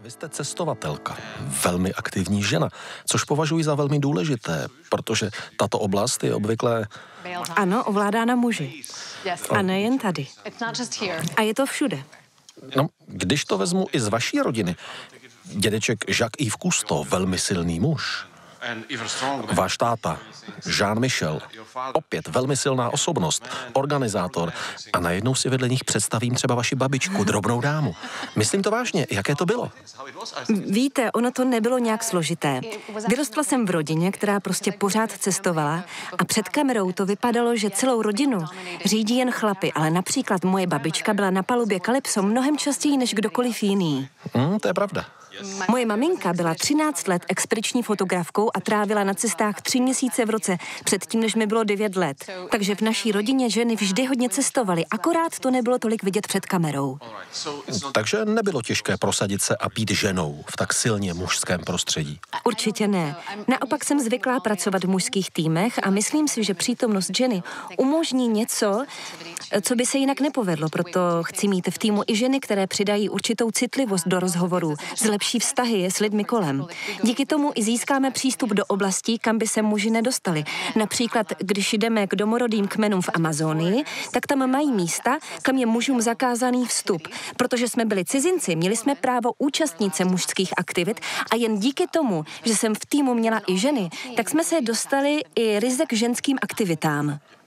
Vy jste cestovatelka, velmi aktivní žena, což považuji za velmi důležité, protože tato oblast je obvykle... Ano, ovládána muži. A nejen tady. A je to všude. No, když to vezmu i z vaší rodiny, dědeček Jacques-Yves Cousteau, velmi silný muž. Váš táta, Jean-Michel, opět velmi silná osobnost, organizátor. A najednou si vedle nich představím třeba vaši babičku, drobnou dámu. Myslím to vážně, jaké to bylo? Víte, ono to nebylo nějak složité. Vyrostla jsem v rodině, která prostě pořád cestovala a před kamerou to vypadalo, že celou rodinu řídí jen chlapy, ale například moje babička byla na palubě Calypso mnohem častěji než kdokoliv jiný. To je pravda. Moje maminka byla 13 let expediční fotografkou a trávila na cestách 3 měsíce v roce, předtím, než mi bylo 9 let. Takže v naší rodině ženy vždy hodně cestovaly, akorát to nebylo tolik vidět před kamerou. Takže nebylo těžké prosadit se a být ženou v tak silně mužském prostředí. Určitě ne. Naopak jsem zvyklá pracovat v mužských týmech a myslím si, že přítomnost ženy umožní něco, co by se jinak nepovedlo. Proto chci mít v týmu i ženy, které přidají určitou citlivost do rozhovorů, zlepší vztahy s lidmi kolem. Díky tomu i získáme přístup do oblastí, kam by se muži nedostali. Například, když jdeme k domorodým kmenům v Amazonii, tak tam mají místa, kam je mužům zakázaný vstup. Protože jsme byli cizinci, měli jsme právo účastnit se mužských aktivit a jen díky tomu, že jsem v týmu měla i ženy, tak jsme se dostali i ryze k ženským aktivitám.